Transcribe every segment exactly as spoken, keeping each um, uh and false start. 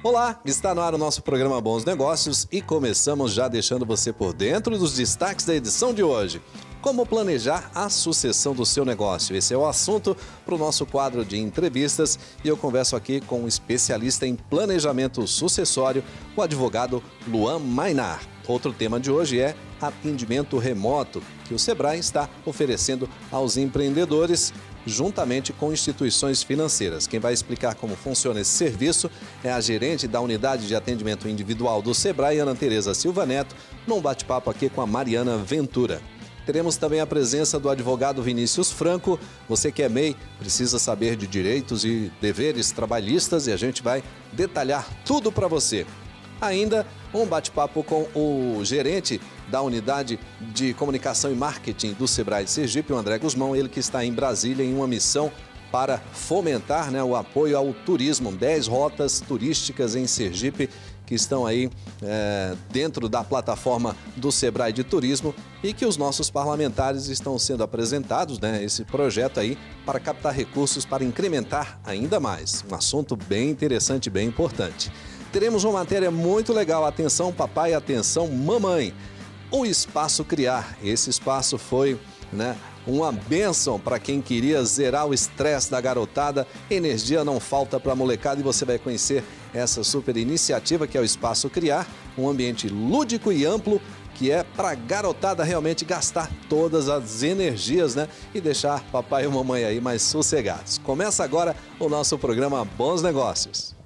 Olá, está no ar o nosso programa Bons Negócios e começamos já deixando você por dentro dos destaques da edição de hoje. Como planejar a sucessão do seu negócio? Esse é o assunto para o nosso quadro de entrevistas e eu converso aqui com um especialista em planejamento sucessório, o advogado Luan Mainar. Outro tema de hoje é atendimento remoto, que o Sebrae está oferecendo aos empreendedores juntamente com instituições financeiras. Quem vai explicar como funciona esse serviço é a gerente da Unidade de Atendimento Individual do Sebrae, Ana Tereza Silva Neto, num bate-papo aqui com a Mariana Ventura. Teremos também a presença do advogado Vinícius Franco. Você que é M E I, precisa saber de direitos e deveres trabalhistas e a gente vai detalhar tudo para você. Ainda um bate-papo com o gerente da Unidade de Comunicação e Marketing do Sebrae de Sergipe, o André Guzmão, ele que está em Brasília em uma missão para fomentar, né, o apoio ao turismo. dez rotas turísticas em Sergipe que estão aí é, dentro da plataforma do Sebrae de Turismo e que os nossos parlamentares estão sendo apresentados, né, esse projeto aí para captar recursos para incrementar ainda mais. Um assunto bem interessante, bem importante. Teremos uma matéria muito legal. Atenção papai, atenção mamãe. O Espaço Criar. Esse espaço foi, né, uma bênção para quem queria zerar o estresse da garotada. Energia não falta para a molecada e você vai conhecer essa super iniciativa que é o Espaço Criar. Um ambiente lúdico e amplo que é para a garotada realmente gastar todas as energias, né? E deixar papai e mamãe aí mais sossegados. Começa agora o nosso programa Bons Negócios.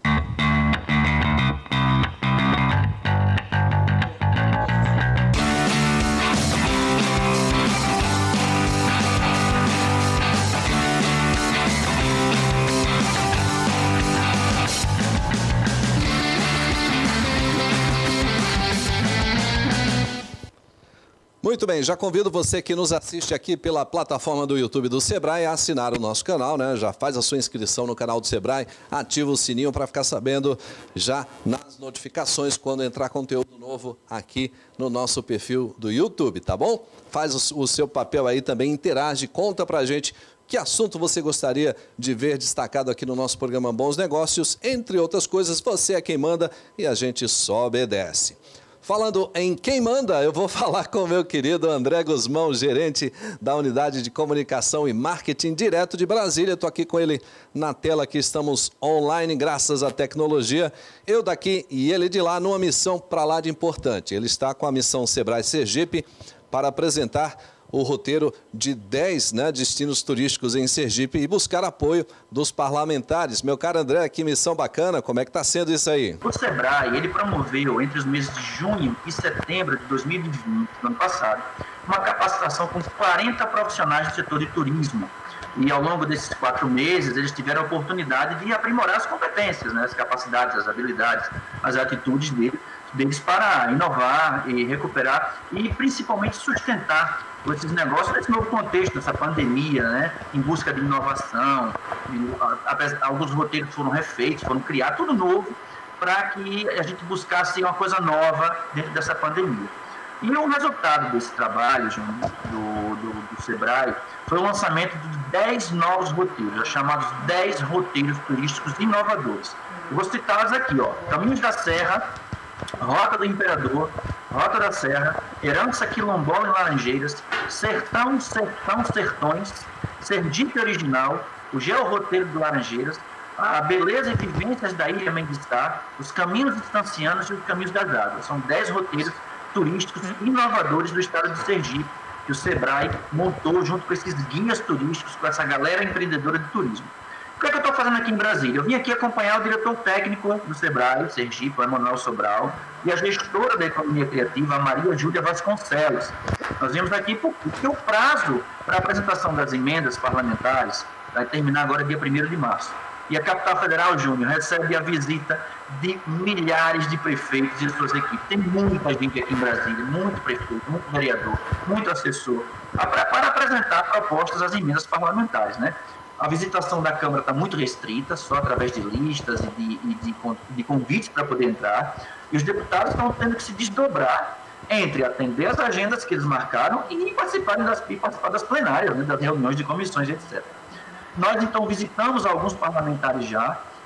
Muito bem, já convido você que nos assiste aqui pela plataforma do YouTube do Sebrae a assinar o nosso canal, né? Já faz a sua inscrição no canal do Sebrae, ativa o sininho para ficar sabendo já nas notificações quando entrar conteúdo novo aqui no nosso perfil do YouTube, tá bom? Faz o seu papel aí também, interage, conta pra gente que assunto você gostaria de ver destacado aqui no nosso programa Bons Negócios. Entre outras coisas, você é quem manda e a gente só obedece. Falando em quem manda, eu vou falar com o meu querido André Guzmão, gerente da Unidade de Comunicação e Marketing direto de Brasília. Estou aqui com ele na tela, que estamos online graças à tecnologia. Eu daqui e ele de lá numa missão para lá de importante. Ele está com a missão Sebrae Sergipe para apresentar o roteiro de dez, né, destinos turísticos em Sergipe e buscar apoio dos parlamentares. Meu caro André, que missão bacana, como é que está sendo isso aí? O Sebrae, ele promoveu entre os meses de junho e setembro de dois mil e vinte, do ano passado, uma capacitação com quarenta profissionais do setor de turismo. E ao longo desses quatro meses, eles tiveram a oportunidade de aprimorar as competências, né, as capacidades, as habilidades, as atitudes deles, deles para inovar e recuperar e principalmente sustentar esses negócios nesse novo contexto, dessa pandemia, né, em busca de inovação. E, alguns roteiros foram refeitos, foram criados, tudo novo, para que a gente buscasse uma coisa nova dentro dessa pandemia. E o resultado desse trabalho, João, do, do, do Sebrae, foi o lançamento de dez novos roteiros, chamados dez roteiros turísticos inovadores. Eu vou citá-los aqui, ó: Caminhos da Serra, Rota do Imperador, Rota da Serra, Herança Quilombola em Laranjeiras, Sertão, Sertão, Sertões, Sergipe Original, o Georroteiro do Laranjeiras, a Beleza e Vivências da Ilha Menguistá, os Caminhos Distancianos e os Caminhos das Águas. São dez roteiros turísticos inovadores do estado de Sergipe, que o Sebrae montou junto com esses guias turísticos, com essa galera empreendedora de turismo. O que é que eu estou fazendo aqui em Brasília? Eu vim aqui acompanhar o diretor técnico do Sebrae, Sergipe, o Emanuel Sobral, e a gestora da economia criativa, a Maria Júlia Vasconcelos. Nós viemos aqui porque o prazo para a apresentação das emendas parlamentares vai terminar agora dia primeiro de março. E a Capital Federal, Júnior, recebe a visita de milhares de prefeitos e suas equipes. Tem muita gente aqui em Brasília, muito prefeito, muito vereador, muito assessor, para, para apresentar propostas às emendas parlamentares, né? A visitação da Câmara está muito restrita, só através de listas e de, e de, de convites para poder entrar. E os deputados estão tendo que se desdobrar entre atender as agendas que eles marcaram e participarem das, participar das plenárias, né, das reuniões de comissões, etcétera. Nós, então, visitamos alguns parlamentares já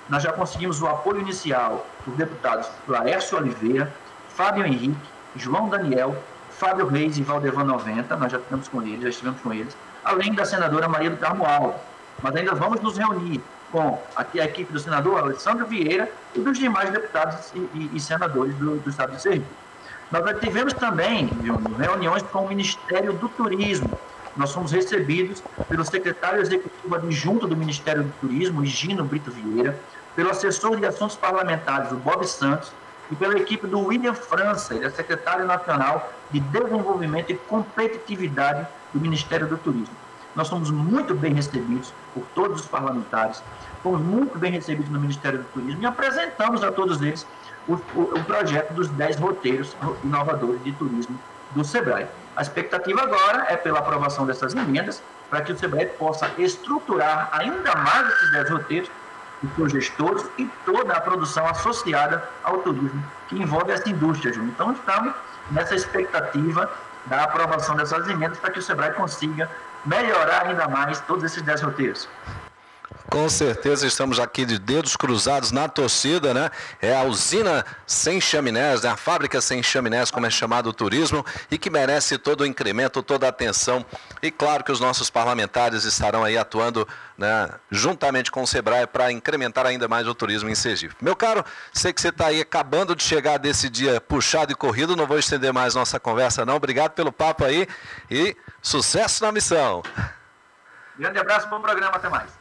nós já conseguimos o apoio inicial dos deputados Laércio Oliveira, Fábio Henrique, João Daniel, Fábio Reis e Valdevan noventa, nós já estamos com eles, já estivemos com eles, além da senadora Maria do Carmo Alves. Mas ainda vamos nos reunir com aqui a equipe do senador Alessandro Vieira e dos demais deputados e, e, e senadores do, do Estado de Sergipe. Nós tivemos também, Júnior, reuniões com o Ministério do Turismo. Nós fomos recebidos pelo secretário executivo adjunto do Ministério do Turismo, Higino Brito Vieira, pelo assessor de assuntos parlamentares, o Bob Santos, e pela equipe do William França, ele é secretário nacional de Desenvolvimento e Competitividade do Ministério do Turismo. Nós somos muito bem recebidos por todos os parlamentares, fomos muito bem recebidos no Ministério do Turismo e apresentamos a todos eles o, o, o projeto dos dez roteiros inovadores de turismo do SEBRAE. A expectativa agora é pela aprovação dessas emendas, para que o SEBRAE possa estruturar ainda mais esses dez roteiros, os seus gestores e toda a produção associada ao turismo, que envolve essa indústria, Júnior. Então, estamos nessa expectativa da aprovação dessas emendas para que o SEBRAE consiga melhorar ainda mais todos esses dez roteiros. Com certeza estamos aqui de dedos cruzados na torcida, né? É a usina sem chaminés, né? A fábrica sem chaminés, como é chamado o turismo, e que merece todo o incremento, toda a atenção. E claro que os nossos parlamentares estarão aí atuando, né, juntamente com o SEBRAE para incrementar ainda mais o turismo em Sergipe. Meu caro, sei que você está aí acabando de chegar desse dia puxado e corrido, não vou estender mais nossa conversa não. Obrigado pelo papo aí e sucesso na missão. Grande abraço, bom programa, até mais.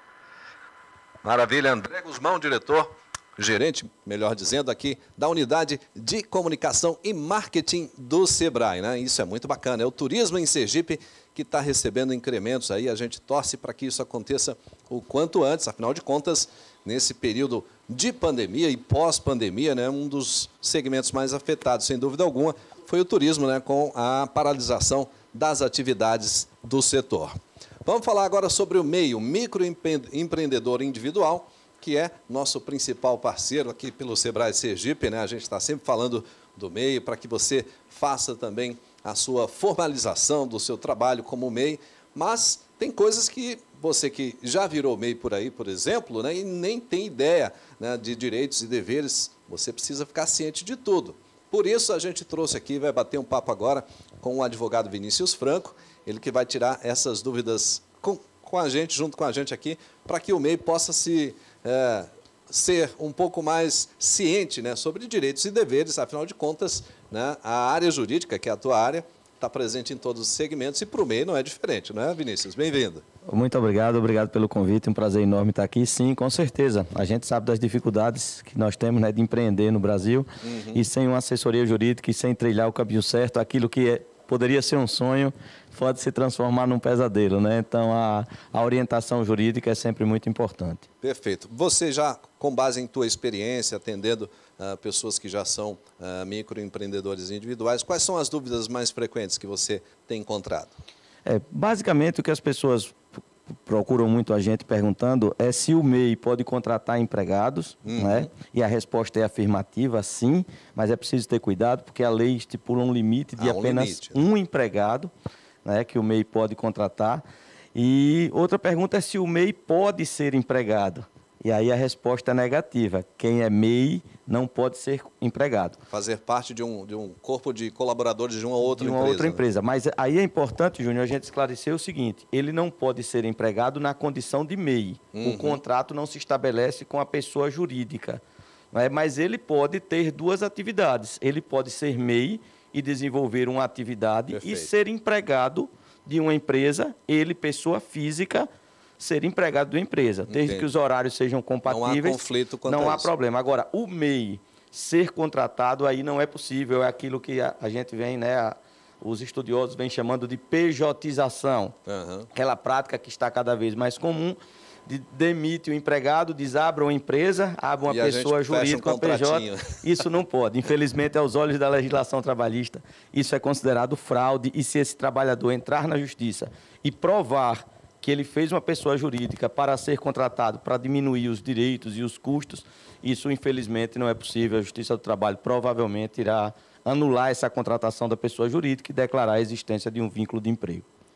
Maravilha, André Guzmão, diretor, gerente, melhor dizendo, aqui da Unidade de Comunicação e Marketing do SEBRAE, né? Isso é muito bacana, é o turismo em Sergipe que está recebendo incrementos aí, a gente torce para que isso aconteça o quanto antes, afinal de contas, nesse período de pandemia e pós-pandemia, né, um dos segmentos mais afetados, sem dúvida alguma, foi o turismo, né, com a paralisação das atividades do setor. Vamos falar agora sobre o MEI, o microempreendedor individual, que é nosso principal parceiro aqui pelo SEBRAE Sergipe, né? A gente está sempre falando do MEI para que você faça também a sua formalização do seu trabalho como MEI, mas tem coisas que você que já virou MEI por aí, por exemplo, né, e nem tem ideia, né, de direitos e deveres, você precisa ficar ciente de tudo. Por isso a gente trouxe aqui, vai bater um papo agora com o advogado Vinícius Franco, ele que vai tirar essas dúvidas com, com a gente, junto com a gente aqui, para que o MEI possa se, é, ser um pouco mais ciente, né, sobre direitos e deveres. Afinal de contas, né, a área jurídica, que é a tua área, está presente em todos os segmentos e para o MEI não é diferente, não é, Vinícius? Bem-vindo. Muito obrigado, obrigado pelo convite, um prazer enorme estar aqui. Sim, com certeza, a gente sabe das dificuldades que nós temos, né, de empreender no Brasil, uhum. E sem uma assessoria jurídica e sem trilhar o caminho certo, aquilo que é, poderia ser um sonho, pode se transformar num pesadelo, né? Então, a, a orientação jurídica é sempre muito importante. Perfeito. Você já, com base em tua experiência, atendendo uh, pessoas que já são uh, microempreendedores individuais, quais são as dúvidas mais frequentes que você tem encontrado? É, basicamente, o que as pessoas procuram muito a gente perguntando é se o MEI pode contratar empregados, uhum. né? E a resposta é afirmativa, sim, mas é preciso ter cuidado porque a lei estipula um limite de ah, apenas um, limite, né? um empregado, né, que o MEI pode contratar. E outra pergunta é se o MEI pode ser empregado. E aí a resposta é negativa. Quem é MEI não pode ser empregado. Fazer parte de um, de um corpo de colaboradores de uma outra empresa. De uma empresa, outra né? empresa. Mas aí é importante, Júnior, a gente esclarecer o seguinte. Ele não pode ser empregado na condição de MEI. Uhum. O contrato não se estabelece com a pessoa jurídica. Né? Mas ele pode ter duas atividades. Ele pode ser MEI e desenvolver uma atividade. Perfeito. E ser empregado de uma empresa, ele, pessoa física, ser empregado de uma empresa. Desde Entendi. Que os horários sejam compatíveis, não há conflito quanto não a há isso. problema. Agora, o MEI ser contratado, aí não é possível, é aquilo que a, a gente vem, né, a, os estudiosos vêm chamando de pejotização, uhum. Aquela prática que está cada vez mais comum, de, demite o empregado, desabre uma empresa, abre uma e pessoa jurídica, um uma P J, isso não pode. Infelizmente, aos olhos da legislação trabalhista, isso é considerado fraude, e se esse trabalhador entrar na justiça e provar que ele fez uma pessoa jurídica para ser contratado, para diminuir os direitos e os custos, isso, infelizmente, não é possível. A Justiça do Trabalho provavelmente irá anular essa contratação da pessoa jurídica e declarar a existência de um vínculo de emprego.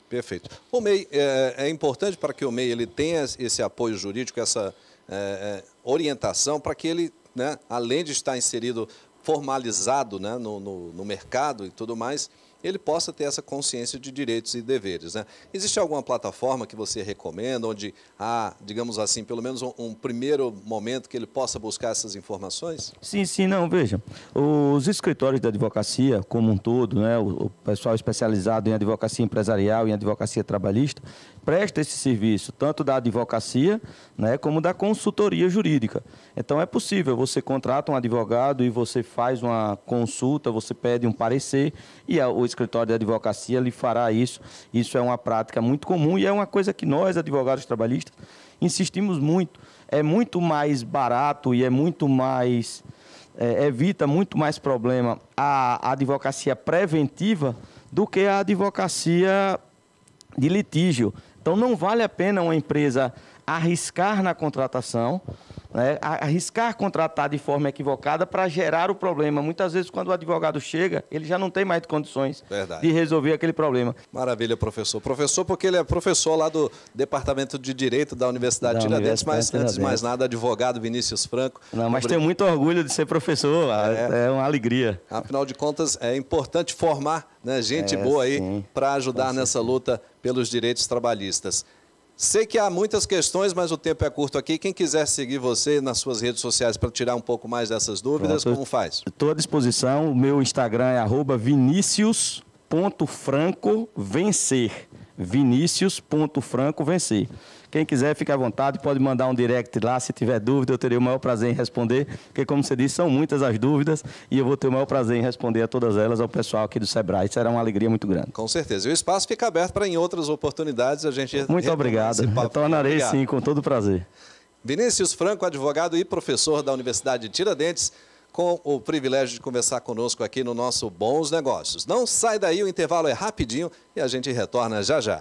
Perfeito. O M E I é, é importante para que o M E I ele tenha esse apoio jurídico, essa é, é, orientação, para que ele, né, além de estar inserido, formalizado, né, no, no, no mercado e tudo mais, ele possa ter essa consciência de direitos e deveres, né? Existe alguma plataforma que você recomenda, onde há, digamos assim, pelo menos um, um primeiro momento que ele possa buscar essas informações? Sim, sim, não, veja, os escritórios da advocacia como um todo, né, o, o pessoal especializado em advocacia empresarial e em advocacia trabalhista, presta esse serviço, tanto da advocacia, né, como da consultoria jurídica. Então é possível, você contrata um advogado e você faz uma consulta, você pede um parecer e a, o escritório de advocacia lhe fará isso. Isso é uma prática muito comum e é uma coisa que nós, advogados trabalhistas, insistimos muito. É muito mais barato e é muito mais, é, evita muito mais problema a, a advocacia preventiva do que a advocacia de litígio. Então, não vale a pena uma empresa arriscar na contratação, né, arriscar contratar de forma equivocada para gerar o problema. Muitas vezes, quando o advogado chega, ele já não tem mais condições Verdade. de resolver aquele problema. Maravilha, professor. Professor, porque ele é professor lá do Departamento de Direito da Universidade de Tiradentes, mas antes de mais nada, advogado Vinícius Franco. Não, mas tenho muito orgulho de ser professor, é, é uma alegria. Afinal de contas, é importante formar, né, gente é, boa aí para ajudar nessa luta pelos direitos trabalhistas. Sei que há muitas questões, mas o tempo é curto aqui. Quem quiser seguir você nas suas redes sociais para tirar um pouco mais dessas dúvidas, Pronto, como faz? Estou à disposição. O meu Instagram é arroba vinicius ponto franco vencer. vinicius ponto franco vencer. Quem quiser, fique à vontade, pode mandar um direct lá. Se tiver dúvida, eu terei o maior prazer em responder, porque, como você disse, são muitas as dúvidas e eu vou ter o maior prazer em responder a todas elas ao pessoal aqui do Sebrae. Será uma alegria muito grande. Com certeza. E o espaço fica aberto para, em outras oportunidades, a gente... Muito obrigado. Retornarei, obrigado. sim, com todo prazer. Vinícius Franco, advogado e professor da Universidade de Tiradentes, com o privilégio de conversar conosco aqui no nosso Bons Negócios. Não sai daí, o intervalo é rapidinho e a gente retorna já já.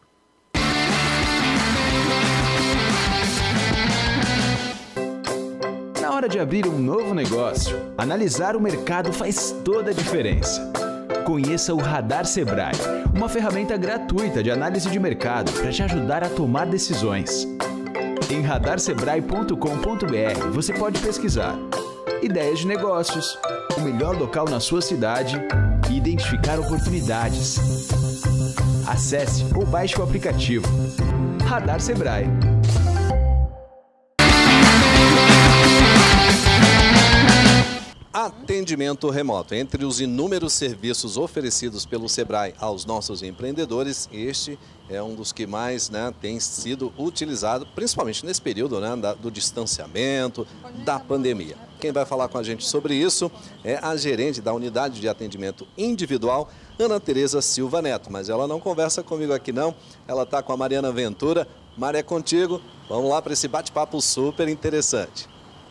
Na hora de abrir um novo negócio, analisar o mercado faz toda a diferença. Conheça o Radar Sebrae, uma ferramenta gratuita de análise de mercado para te ajudar a tomar decisões. Em radar sebrae ponto com ponto br você pode pesquisar ideias de negócios, o melhor local na sua cidade e identificar oportunidades. Acesse ou baixe o aplicativo Radar Sebrae. Atendimento remoto. Entre os inúmeros serviços oferecidos pelo Sebrae aos nossos empreendedores, este é um dos que mais, né, tem sido utilizado, principalmente nesse período, né, da, do distanciamento, da pandemia. Quem vai falar com a gente sobre isso é a gerente da unidade de atendimento individual, Ana Tereza Silva Neto. Mas ela não conversa comigo aqui não, ela está com a Mariana Ventura. Maria, é contigo. Vamos lá para esse bate-papo super interessante.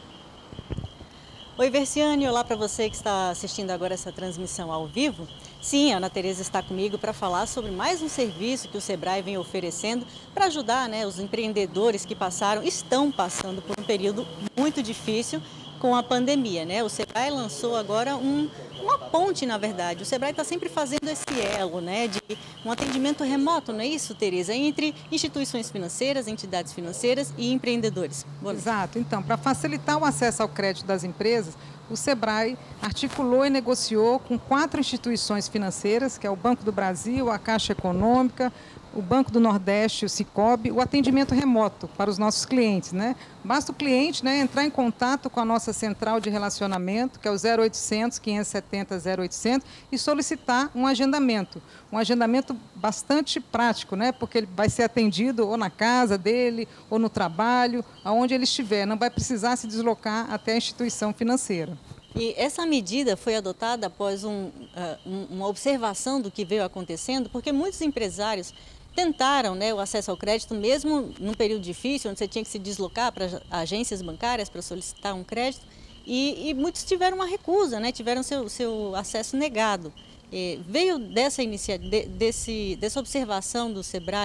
Oi, Versiane, olá para você que está assistindo agora essa transmissão ao vivo. Sim, a Ana Tereza está comigo para falar sobre mais um serviço que o Sebrae vem oferecendo para ajudar, né, os empreendedores que passaram, estão passando por um período muito difícil com a pandemia, né? O Sebrae lançou agora um, uma ponte, na verdade. O Sebrae está sempre fazendo esse elo, né, de um atendimento remoto, não é isso, Tereza? Entre instituições financeiras, entidades financeiras e empreendedores. Exato. Então, para facilitar o acesso ao crédito das empresas, o Sebrae articulou e negociou com quatro instituições financeiras, que é o Banco do Brasil, a Caixa Econômica, o Banco do Nordeste, o Sicob, o atendimento remoto para os nossos clientes, né? Basta o cliente, né, entrar em contato com a nossa central de relacionamento, que é o zero oitocentos, quinhentos e setenta, zero oitocentos, e solicitar um agendamento. Um agendamento bastante prático, né? Porque ele vai ser atendido ou na casa dele, ou no trabalho, aonde ele estiver. Não vai precisar se deslocar até a instituição financeira. E essa medida foi adotada após um, uh, uma observação do que veio acontecendo, porque muitos empresários tentaram, né, o acesso ao crédito, mesmo num período difícil, onde você tinha que se deslocar para agências bancárias para solicitar um crédito, e, e muitos tiveram uma recusa, né, tiveram seu, seu acesso negado. E veio dessa, inicia, de, desse, dessa observação do Sebrae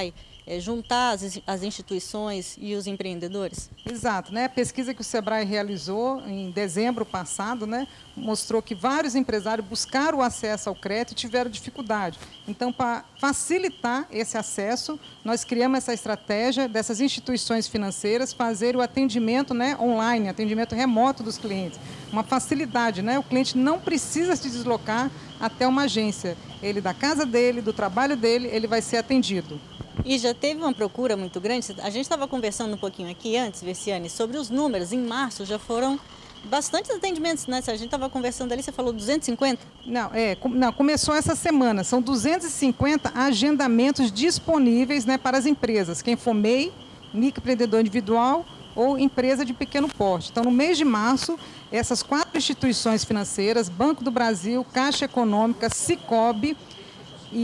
é, juntar as, as instituições e os empreendedores? Exato, né? A pesquisa que o Sebrae realizou em dezembro passado, né, mostrou que vários empresários buscaram o acesso ao crédito e tiveram dificuldade. Então, para facilitar esse acesso, nós criamos essa estratégia dessas instituições financeiras fazer o atendimento, né, online, atendimento remoto dos clientes. Uma facilidade, né? O cliente não precisa se deslocar até uma agência. Ele, da casa dele, do trabalho dele, ele vai ser atendido. E já teve uma procura muito grande. A gente estava conversando um pouquinho aqui antes, Versiane, sobre os números. Em março já foram bastantes atendimentos, né? A gente estava conversando ali, você falou duzentos e cinquenta? Não, é, não, começou essa semana. São duzentos e cinquenta agendamentos disponíveis, né, para as empresas. Quem for M E I, microempreendedor individual ou empresa de pequeno porte. Então, no mês de março, essas quatro instituições financeiras, Banco do Brasil, Caixa Econômica, Sicoob, E,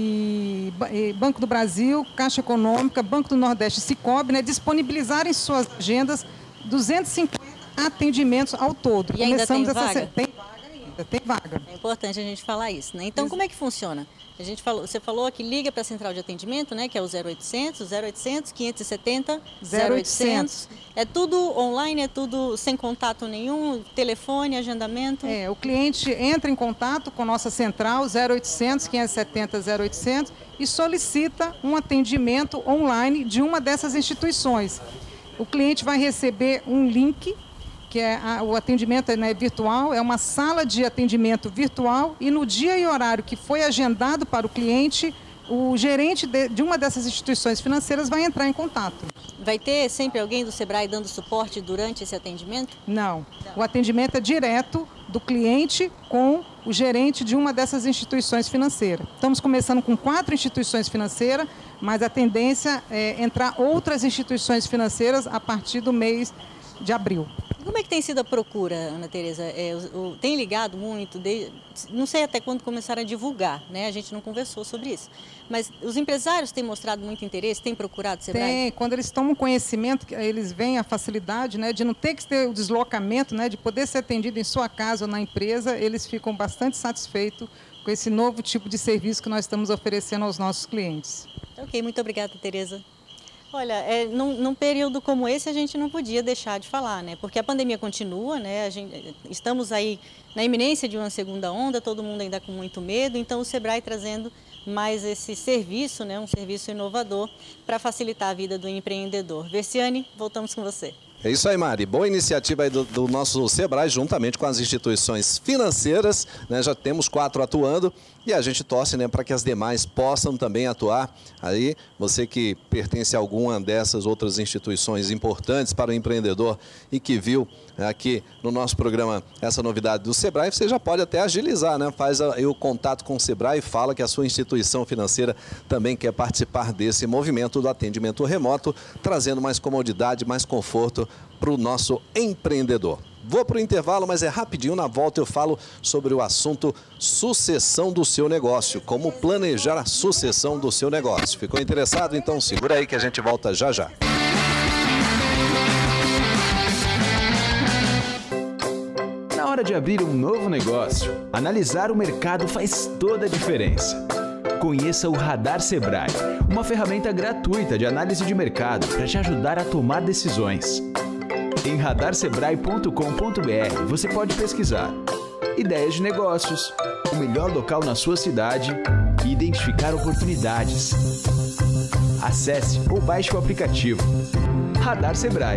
e, e Banco do Brasil, Caixa Econômica, Banco do Nordeste e Sicoob, né, disponibilizarem em suas agendas duzentos e cinquenta atendimentos ao todo. E ainda Começamos tem vaga? Essa... Tem vaga ainda, tem vaga. É importante a gente falar isso, né? Então, como é que funciona? A gente falou, você falou que liga para a central de atendimento, né, que é o zero oitocentos, zero oitocentos, quinhentos e setenta, zero oitocentos. É tudo online, é tudo sem contato nenhum, telefone, agendamento? É, o cliente entra em contato com a nossa central, zero oitocentos, quinhentos e setenta, zero oitocentos, e solicita um atendimento online de uma dessas instituições. O cliente vai receber um link, que é a, o atendimento, né, virtual, é uma sala de atendimento virtual, e no dia e horário que foi agendado para o cliente, o gerente de, de uma dessas instituições financeiras vai entrar em contato. Vai ter sempre alguém do Sebrae dando suporte durante esse atendimento? Não. O atendimento é direto do cliente com o gerente de uma dessas instituições financeiras. Estamos começando com quatro instituições financeiras, mas a tendência é entrar outras instituições financeiras a partir do mês de abril. Como é que tem sido a procura, Ana Tereza? É, o, o, tem ligado muito, de, não sei até quando começaram a divulgar, né? A gente não conversou sobre isso. Mas os empresários têm mostrado muito interesse, têm procurado o Sebrae? Tem, quando eles tomam conhecimento, eles veem a facilidade, né, de não ter que ter o deslocamento, né, de poder ser atendido em sua casa ou na empresa, eles ficam bastante satisfeitos com esse novo tipo de serviço que nós estamos oferecendo aos nossos clientes. Ok, muito obrigada, Tereza. Olha, é, num, num período como esse a gente não podia deixar de falar, né? Porque a pandemia continua, né? A gente, estamos aí na iminência de uma segunda onda, todo mundo ainda com muito medo, então o Sebrae trazendo mais esse serviço, né? Um serviço inovador para facilitar a vida do empreendedor. Versiane, voltamos com você. É isso aí, Mari. Boa iniciativa aí do, do nosso Sebrae, juntamente com as instituições financeiras, né? Já temos quatro atuando e a gente torce, né, para que as demais possam também atuar. Aí, você que pertence a alguma dessas outras instituições importantes para o empreendedor e que viu aqui no nosso programa essa novidade do Sebrae, você já pode até agilizar, né? Faz aí o contato com o Sebrae e fala que a sua instituição financeira também quer participar desse movimento do atendimento remoto, trazendo mais comodidade, mais conforto para o nosso empreendedor. Vou para o intervalo, mas é rapidinho. Na volta eu falo sobre o assunto sucessão do seu negócio, como planejar a sucessão do seu negócio. Ficou interessado? Então segura aí que a gente volta já já. Na hora de abrir um novo negócio, analisar o mercado faz toda a diferença. Conheça o Radar Sebrae, uma ferramenta gratuita de análise de mercado para te ajudar a tomar decisões. Em radar sebrae ponto com ponto br você pode pesquisar ideias de negócios, o melhor local na sua cidade e identificar oportunidades. Acesse ou baixe o aplicativo Radar Sebrae.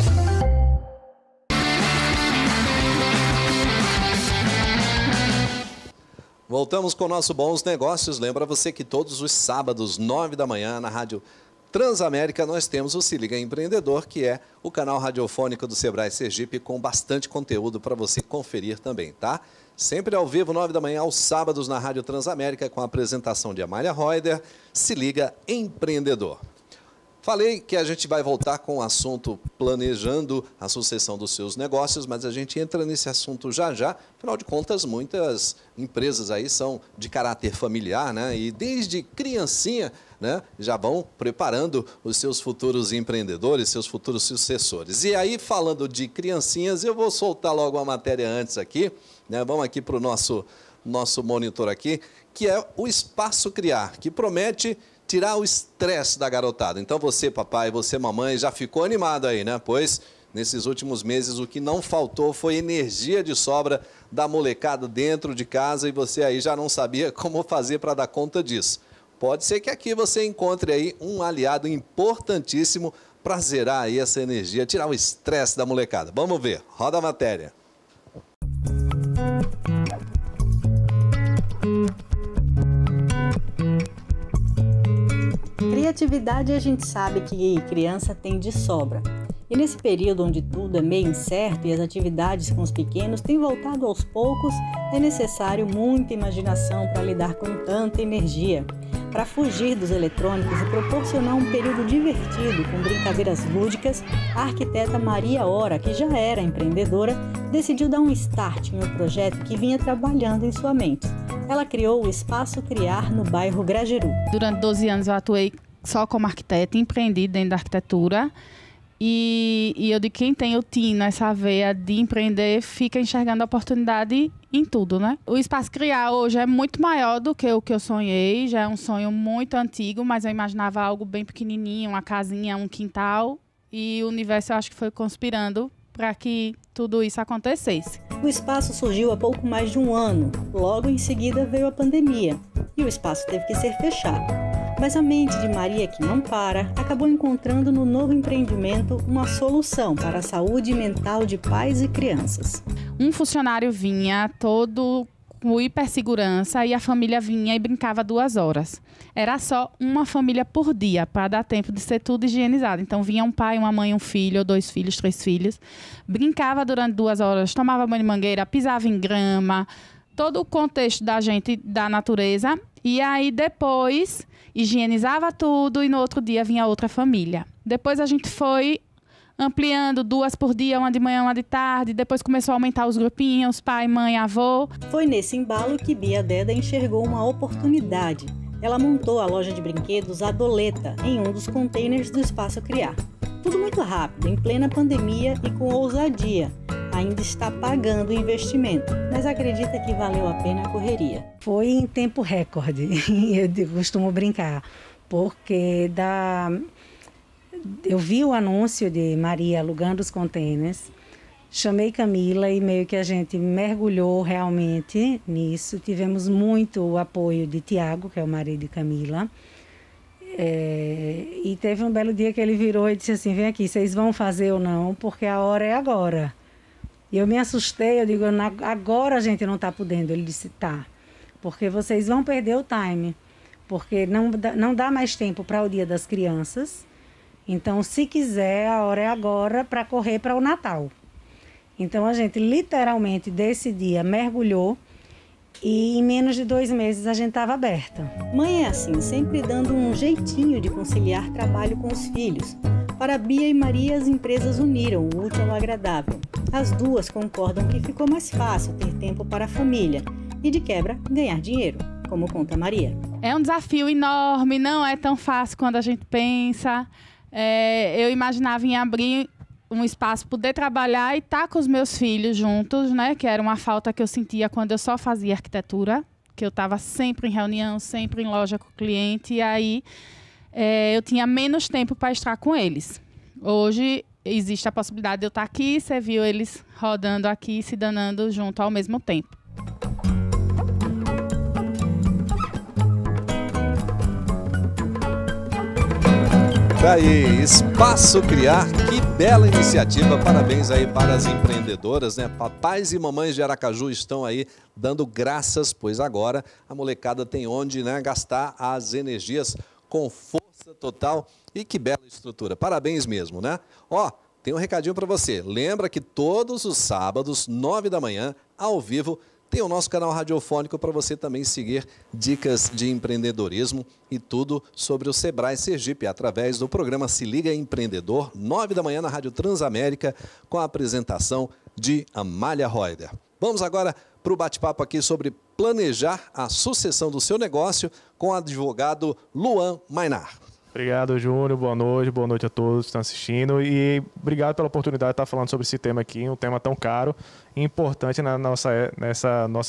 Voltamos com o nosso Bons Negócios. Lembra você que todos os sábados, nove da manhã, na Rádio Transamérica, nós temos o Se Liga Empreendedor, que é o canal radiofônico do Sebrae Sergipe, com bastante conteúdo para você conferir também, tá? Sempre ao vivo, nove da manhã, aos sábados, na Rádio Transamérica, com a apresentação de Amália Reuder. Se Liga Empreendedor. Falei que a gente vai voltar com o assunto planejando a sucessão dos seus negócios, mas a gente entra nesse assunto já já. Afinal de contas, muitas empresas aí são de caráter familiar, né? E desde criancinha, né, já vão preparando os seus futuros empreendedores, seus futuros sucessores. E aí, falando de criancinhas, eu vou soltar logo uma matéria antes aqui, né? Vamos aqui para o nosso, nosso monitor aqui, que é o Espaço Criar, que promete tirar o estresse da garotada. Então você, papai, você, mamãe, já ficou animado aí, né? Pois nesses últimos meses o que não faltou foi energia de sobra da molecada dentro de casa e você aí já não sabia como fazer para dar conta disso. Pode ser que aqui você encontre aí um aliado importantíssimo para zerar aí essa energia, tirar o estresse da molecada. Vamos ver, roda a matéria. Criatividade a gente sabe que criança tem de sobra. E nesse período onde tudo é meio incerto e as atividades com os pequenos têm voltado aos poucos, é necessário muita imaginação para lidar com tanta energia. Para fugir dos eletrônicos e proporcionar um período divertido com brincadeiras lúdicas, a arquiteta Maria Ora, que já era empreendedora, decidiu dar um start em um projeto que vinha trabalhando em sua mente. Ela criou o Espaço Criar no bairro Grajeru. Durante doze anos eu atuei só como arquiteta, empreendi dentro da arquitetura. E, e eu de quem tem o tino, essa veia de empreender, fica enxergando a oportunidade em tudo, né? O Espaço Criar hoje é muito maior do que o que eu sonhei, já é um sonho muito antigo, mas eu imaginava algo bem pequenininho, uma casinha, um quintal, e o universo eu acho que foi conspirando para que tudo isso acontecesse. O espaço surgiu há pouco mais de um ano, logo em seguida veio a pandemia, e o espaço teve que ser fechado. Mas a mente de Maria, que não para, acabou encontrando no novo empreendimento uma solução para a saúde mental de pais e crianças. Um funcionário vinha todo com hipersegurança e a família vinha e brincava duas horas. Era só uma família por dia, para dar tempo de ser tudo higienizado. Então vinha um pai, uma mãe, um filho, ou dois filhos, três filhos. Brincava durante duas horas, tomava banho de mangueira, pisava em grama, todo o contexto da gente, da natureza. E aí depois higienizava tudo e no outro dia vinha outra família. Depois a gente foi ampliando duas por dia, uma de manhã, uma de tarde. Depois começou a aumentar os grupinhos, pai, mãe, avô. Foi nesse embalo que Bia Deda enxergou uma oportunidade. Ela montou a loja de brinquedos Adoleta em um dos containers do Espaço Criar. Tudo muito rápido, em plena pandemia e com ousadia. Ainda está pagando o investimento, mas acredita que valeu a pena a correria. Foi em tempo recorde, eu costumo brincar, porque da... eu vi o anúncio de Maria alugando os containers, chamei Camila e meio que a gente mergulhou realmente nisso. Tivemos muito apoio de Tiago, que é o marido de Camila. É... e teve um belo dia que ele virou e disse assim, vem aqui, vocês vão fazer ou não, porque a hora é agora. E eu me assustei, eu digo, agora a gente não está podendo. Ele disse, tá, porque vocês vão perder o time, porque não, não dá mais tempo para o Dia das Crianças. Então, se quiser, a hora é agora para correr para o Natal. Então, a gente literalmente, desse dia, mergulhou e em menos de dois meses a gente estava aberta. Mãe é assim, sempre dando um jeitinho de conciliar trabalho com os filhos. Para Bia e Maria, as empresas uniram o útil ao agradável. As duas concordam que ficou mais fácil ter tempo para a família e, de quebra, ganhar dinheiro, como conta Maria. É um desafio enorme, não é tão fácil quando a gente pensa. É, eu imaginava em abrir um espaço, poder trabalhar e estar com os meus filhos juntos, né? Que era uma falta que eu sentia quando eu só fazia arquitetura, que eu estava sempre em reunião, sempre em loja com o cliente, e aí é, eu tinha menos tempo para estar com eles. Hoje existe a possibilidade de eu estar aqui, você viu eles rodando aqui, se danando junto ao mesmo tempo. Daí, Espaço Criar, que bela iniciativa, parabéns aí para as empreendedoras, né? Papais e mamães de Aracaju estão aí dando graças, pois agora a molecada tem onde, né, gastar as energias com força total e que bela estrutura, parabéns mesmo, né? Ó, tem um recadinho para você, lembra que todos os sábados, nove da manhã, ao vivo, tem o nosso canal radiofônico para você também seguir dicas de empreendedorismo e tudo sobre o Sebrae Sergipe, através do programa Se Liga Empreendedor, nove da manhã na Rádio Transamérica, com a apresentação de Amália Reuter. Vamos agora para o bate-papo aqui sobre planejar a sucessão do seu negócio com o advogado Luan Mainar. Obrigado, Júnior. Boa noite. Boa noite a todos que estão assistindo. E obrigado pela oportunidade de estar falando sobre esse tema aqui, um tema tão caro e importante na nossa, nessa nossa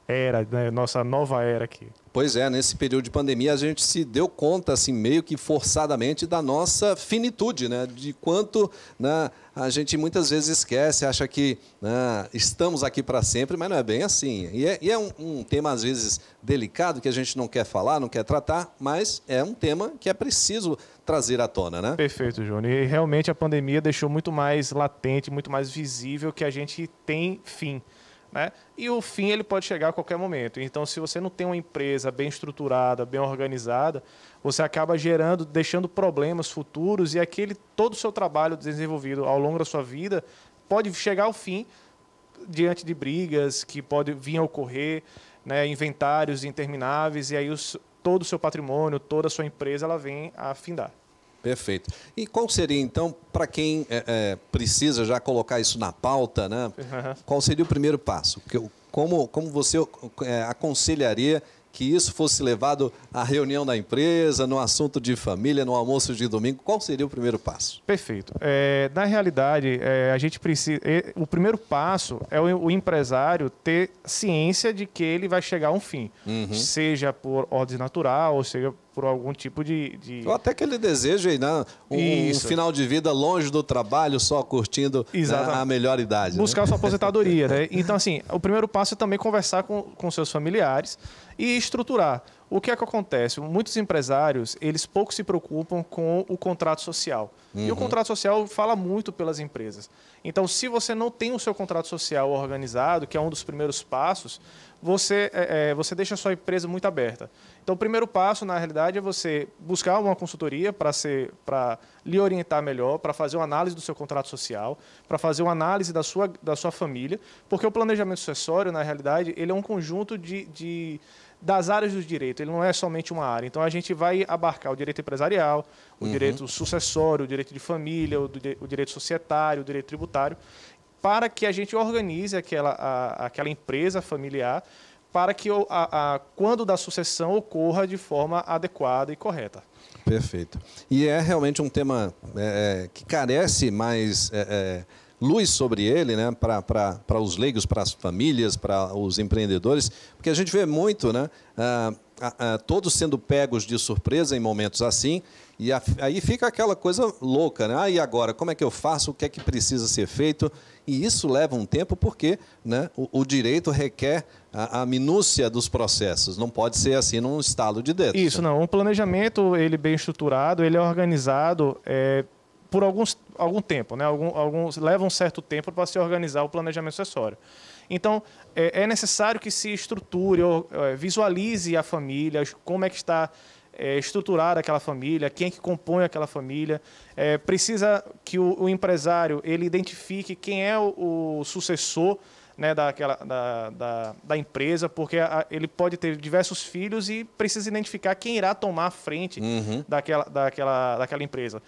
era, né? Nossa nova era aqui. Pois é, nesse período de pandemia a gente se deu conta, assim, meio que forçadamente, da nossa finitude, né? De quanto, né, a gente muitas vezes esquece, acha que, né, estamos aqui para sempre, mas não é bem assim. E é, e é um, um tema, às vezes, delicado, que a gente não quer falar, não quer tratar, mas é um tema que é preciso trazer à tona, né? Perfeito, Júnior. E realmente a pandemia deixou muito mais latente, muito mais visível que a gente tem fim. Né? E o fim ele pode chegar a qualquer momento. Então, se você não tem uma empresa bem estruturada, bem organizada, você acaba gerando, deixando problemas futuros e aquele todo o seu trabalho desenvolvido ao longo da sua vida pode chegar ao fim diante de brigas que podem vir a ocorrer, né? Inventários intermináveis e aí os, todo o seu patrimônio, toda a sua empresa, ela vem a findar. Perfeito. E qual seria, então, para quem é, é, precisa já colocar isso na pauta, né? Uhum. Qual seria o primeiro passo? Como, como você é, aconselharia que isso fosse levado à reunião da empresa, no assunto de família, no almoço de domingo? Qual seria o primeiro passo? Perfeito. É, na realidade, é, a gente precisa. É, o primeiro passo é o, o empresário ter ciência de que ele vai chegar a um fim, uhum. seja por ordem natural, ou seja por algum tipo de... de... Ou até que ele deseje, né, um, um final de vida longe do trabalho, só curtindo, né, a melhor idade. Buscar né? sua aposentadoria. Né? Então, assim, o primeiro passo é também conversar com, com seus familiares e estruturar. O que é que acontece? Muitos empresários, eles pouco se preocupam com o contrato social. Uhum. E o contrato social fala muito pelas empresas. Então, se você não tem o seu contrato social organizado, que é um dos primeiros passos, você, é, você deixa a sua empresa muito aberta. Então, o primeiro passo, na realidade, é você buscar uma consultoria para ser, para lhe orientar melhor, para fazer uma análise do seu contrato social, para fazer uma análise da sua, da sua família, porque o planejamento sucessório, na realidade, ele é um conjunto de... de das áreas do direito, ele não é somente uma área. Então, a gente vai abarcar o direito empresarial, o uhum. direito sucessório, o direito de família, o, o direito societário, o direito tributário, para que a gente organize aquela, a, aquela empresa familiar para que a, a, quando da sucessão ocorra de forma adequada e correta. Perfeito. E é realmente um tema é, que carece mais... É, é... luz sobre ele, né, para os leigos, para as famílias, para os empreendedores, porque a gente vê muito, né, ah, ah, todos sendo pegos de surpresa em momentos assim, e a, aí fica aquela coisa louca, né? Ah, e agora, como é que eu faço, o que é que precisa ser feito? E isso leva um tempo porque, né, o, o direito requer a, a minúcia dos processos, não pode ser assim num estalo de dedo. Isso, não. Um planejamento ele bem estruturado, ele é organizado... É... por alguns, algum tempo, né? Algum, alguns, leva um certo tempo para se organizar o planejamento sucessório. Então, é, é necessário que se estruture, ou, é, visualize a família, como é que está é, estruturada aquela família, quem é que compõe aquela família. É, precisa que o, o empresário ele identifique quem é o, o sucessor, né, daquela, da, da, da empresa, porque a, ele pode ter diversos filhos e precisa identificar quem irá tomar a frente uhum. daquela, daquela, daquela empresa.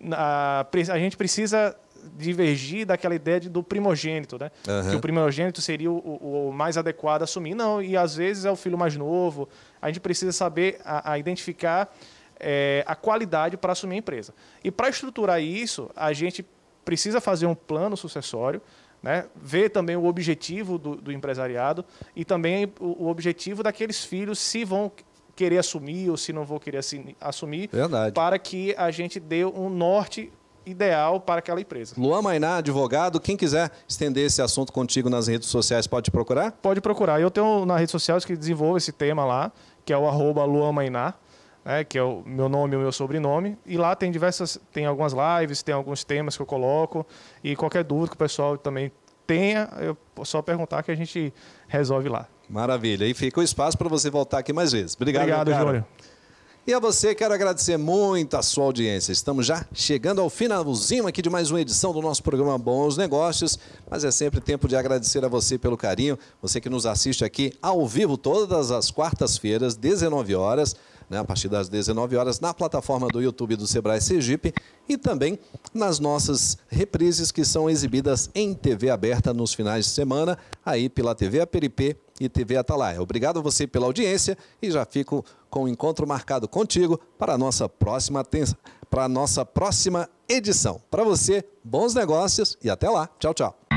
A, a gente precisa divergir daquela ideia de, do primogênito, né? Uhum. Que o primogênito seria o, o, o mais adequado a assumir. Não, e às vezes é o filho mais novo. A gente precisa saber a, a identificar é, a qualidade para assumir a empresa. E para estruturar isso, a gente precisa fazer um plano sucessório, né? Ver também o objetivo do, do empresariado e também o, o objetivo daqueles filhos, se vão querer assumir ou se não vão querer assumir, Verdade. Para que a gente dê um norte ideal para aquela empresa. Luan Mainá, advogado, quem quiser estender esse assunto contigo nas redes sociais, pode te procurar? Pode procurar. Eu tenho nas redes sociais que desenvolvo esse tema lá, que é o arroba Luan Mainá, né, que é o meu nome e o meu sobrenome, e lá tem diversas, tem algumas lives, tem alguns temas que eu coloco, e qualquer dúvida que o pessoal também tenha, é só perguntar que a gente resolve lá. Maravilha. E fica o espaço para você voltar aqui mais vezes. Obrigado, Obrigado, Júnior. E a você, quero agradecer muito a sua audiência. Estamos já chegando ao finalzinho aqui de mais uma edição do nosso programa Bons Negócios, mas é sempre tempo de agradecer a você pelo carinho, você que nos assiste aqui ao vivo todas as quartas-feiras, dezenove horas, né, a partir das dezenove horas, na plataforma do YouTube do Sebrae Sergipe e também nas nossas reprises que são exibidas em T V aberta nos finais de semana, aí pela T V Aperipê e T V Atalaia. Obrigado a você pela audiência e já fico com o encontro marcado contigo para a nossa próxima, para a nossa próxima edição. Para você, bons negócios e até lá. Tchau, tchau.